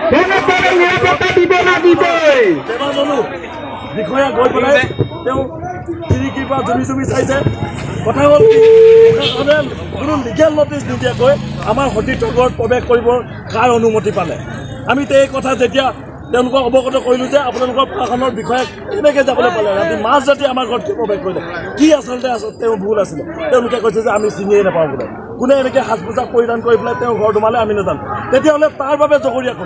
কেনেদৰে নিৰাপত্তা দিব লাগিবই বিষয়া গৈ পেলাই তেওঁ খিৰিকীৰ পৰা জুমি চাইছে কথা হ'ল কোনো লিগেল নটিচ নিদিয়াকৈ আমাৰ সতীৰ্থঘৰত প্ৰৱেশ কৰিবৰ কাৰ অনুমতি পালে আমি এই কথা যেতিয়া তেওঁলোকক অৱগত কৰিলোঁ যে আপোনালোকৰ প্ৰশাসনৰ বিষয়াক কেনেকৈ যাবলৈ পালে ৰাতি মাছ ৰাতি আমাৰ ঘৰত প্ৰৱেশ কৰিলে কি আচলতে তেওঁ ভুল আছিলে তেওঁলোকে কৈছে যে আমি চিনিয়ে নাপাওঁ বোলে কোনে এনেকৈ সাজ পোছাক পৰিধান কৰি পেলাই তেওঁ ঘৰ সোমালে আমি নাজানো তেতিয়াহ'লে তাৰ বাবে জগৰীয়া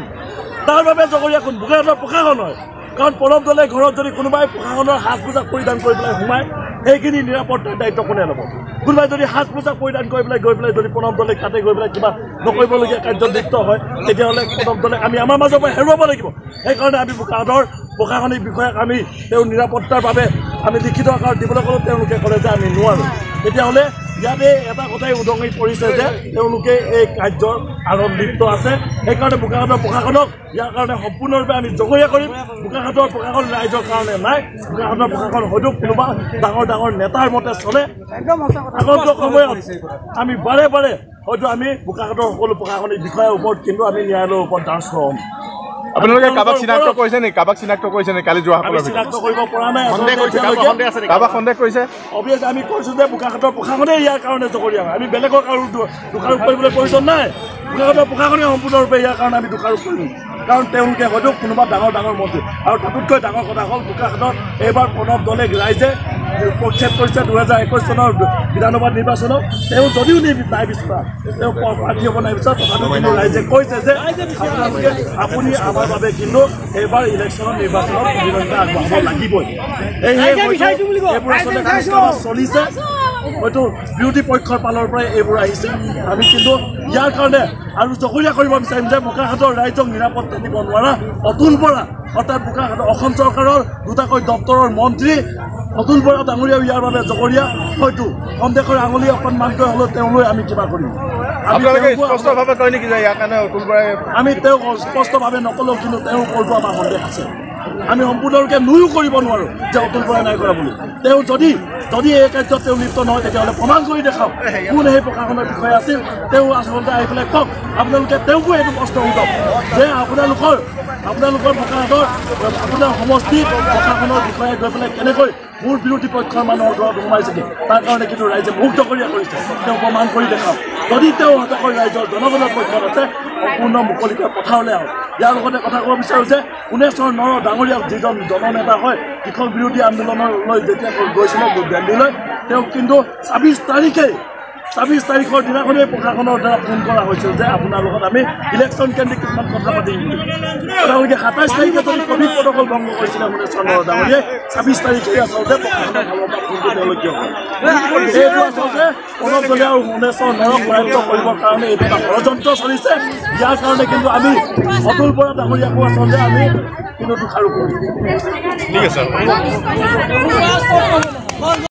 কোন বোকাখাটৰ প্ৰশাসন হয় কাৰণ প্ৰণৱ দলে ঘৰত যদি কোনোবাই প্ৰশাসনৰ সাজ পোছাক পৰিধান কৰি পেলাই সোমায় সেইখিনি নিৰাপত্তাৰ দায়িত্ব কোনে ল'ব কোনোবাই যদি সাজ পোছাক পৰিধান কৰি পেলাই গৈ পেলাই যদি প্ৰণৱ দলে তাতে গৈ পেলাই কিবা নকৰিবলগীয়া কাৰ্যত লিপ্ত হয় তেতিয়াহ'লে প্ৰণৱ দলে আমি আমাৰ মাজৰ পৰা হেৰুৱাব লাগিব সেইকাৰণে আমি বোকাখাটৰ প্ৰশাসনিক বিষয়াক আমি তেওঁৰ নিৰাপত্তাৰ বাবে আমি লিখিত আকাৰত দিবলৈ ক'লোঁ তেওঁলোকে ক'লে যে আমি নোৱাৰোঁ তেতিয়াহ'লে ইয়াতে এটা কথাই উদঙি পৰিছে যে তেওঁলোকে এই কাৰ্যৰ আঁৰত লিপ্ত আছে সেইকাৰণে বোকাখাটৰ প্ৰশাসনক ইয়াৰ কাৰণে সম্পূৰ্ণৰূপে আমি জগৰীয়া কৰিম বোকাখাটৰ প্ৰশাসন ৰাইজৰ কাৰণে নাই বোকাখাটৰ প্ৰশাসন হয়তো কোনোবা ডাঙৰ নেতাৰ মতে চলে আগন্তুক সময়ত আমি বাৰে হয়তো আমি বোকাখাটৰ সকলো প্ৰশাসনিক বিষয়াৰ ওপৰত কিন্তু আমি ন্যায়ালয়ৰ ওপৰত দ্বাৰস্থ হ'ম আপোনালোকে কাবাক চিনাক্ত কৰিছে নেকি কালি যোৱাসকলৰ চিনাক্ত কৰিব পৰা নাই কাবাক সন্দেহ কৰিছে অভিয়াছলি আমি কৈছোঁ যে বোকাখাটৰ প্ৰশাসনে ইয়াৰ কাৰণে জগৰীয়া হয় আমি বেলেগক আৰু দোষাৰোপ কৰিবলৈ প্ৰয়োজন নাই বোকাখাটৰ প্ৰশাসনে সম্পূৰ্ণৰূপে ইয়াৰ কাৰণে আমি দোষাৰোপ কৰিম কাৰণ তেওঁলোকে হয়তো কোনোবা ডাঙৰ মন্ত্ৰী আৰু তাতোতকৈ ডাঙৰ কথা হ'ল বোকাখাটত এইবাৰ প্ৰণৱ দলে ৰাইজে প্ৰক্ষেপ কৰিছে 2021 চনৰ বিধানসভা নিৰ্বাচনত তেওঁ যদিও নাই বিচৰা তেওঁ প্ৰাৰ্থী হ'ব নাই বিচৰা তথাপিও কিন্তু ৰাইজে কৈছে যে আপোনালোকে আপুনি আমাৰ বাবে কিন্তু এইবাৰ ইলেকশ্যনৰ নিৰ্বাচনত প্ৰতিদ্বন্দ্বিতা আগবঢ়াব লাগিবই এইবোৰ আচলতে চলিছে হয়তো বিৰোধী পক্ষৰ ফালৰ পৰাই এইবোৰ আহিছে আমি কিন্তু ইয়াৰ কাৰণে আৰু জগৰীয়া কৰিব বিচাৰিম যে বোকাখাটৰ ৰাইজক নিৰাপত্তা দিব নোৱাৰা অতুল বৰা অৰ্থাৎ বোকাখাটৰ অসম চৰকাৰৰ দুটাকৈ দপ্তৰৰ মন্ত্ৰী অতুল বৰা ডাঙৰীয়াও ইয়াৰ বাবে জগৰীয়া হয়তো সন্দেহৰ আঙুলি অকণমানকৈ হ'লেও তেওঁলৈ আমি কিবা কৰিম আমি তেওঁক স্পষ্টভাৱে নক'লেও কিন্তু তেওঁৰ ওপৰতো আমাৰ সন্দেহ আছে আমি সম্পূৰ্ণৰূপে নুয়ো কৰিব নোৱাৰোঁ যে অতুল বৰাই নাই কৰা বুলি তেওঁ যদি এই কাৰ্যত তেওঁ লিপ্ত নহয় তেতিয়াহ'লে প্ৰমাণ কৰি দেখাওক কোন সেই প্ৰশাসনৰ বিষয়ে আছিল তেওঁ আচলতে আহি পেলাই কওক আপোনালোকে তেওঁকো এইটো প্ৰশ্ন সোধক যে আপোনালোকৰ বোকাখাটৰ আপোনাৰ সমষ্টিত প্ৰশাসনৰ বিষয়ে গৈ পেলাই কেনেকৈ মোৰ বিৰোধী পক্ষৰ মানুহৰ ঘৰত সোমাইছেগৈ তাৰ কাৰণে কিন্তু ৰাইজে মুখ জগৰীয়া কৰিছে তেওঁ প্ৰমাণ কৰি দেখাওক যদি তেওঁ সঁচাকৈ ৰাইজৰ জনগণৰ পক্ষত আছে সম্পূৰ্ণ মুকলিকৈ পথাৰলৈ আহক ইয়াৰ লগতে কথা ক'ব বিচাৰোঁ যে পুনেশ্বৰ নৰ ডাঙৰীয়া যিজন জননেতা হয় কৃষক বিৰোধী আন্দোলনলৈ যেতিয়া গৈছিলে দিল্লীলৈ তেওঁক কিন্তু ২৬ তাৰিখৰ দিনাখনেই প্ৰশাসনৰ দ্বাৰা ফোন কৰা হৈছিল যে আপোনাৰ লগত আমি ইলেকশ্যন কেন্দ্ৰিক কিছুমান কথা পাতিম তেওঁলোকে ২৭ তাৰিখে যদি কভিড প্ৰটকল ভংগ কৰিছিলে পুনেশ্বৰ নৰ ডাঙৰীয়াই ২৬ তাৰিখে আচলতে প্ৰশাসনৰ ফালৰ পৰা ফোনটো তেওঁলোকে এইটো আচলতে প্ৰণৱ দলে আৰু পুনেশ্বৰ নৰক পৰাজিত কৰিবৰ কাৰণে এইটো এটা ষড়যন্ত্ৰ চলিছে ইয়াৰ কাৰণে কিন্তু আমি অতুল বৰা ডাঙৰীয়াকো আচলতে আমি কিন্তু দোষাৰোপ কৰিম ঠিক আছে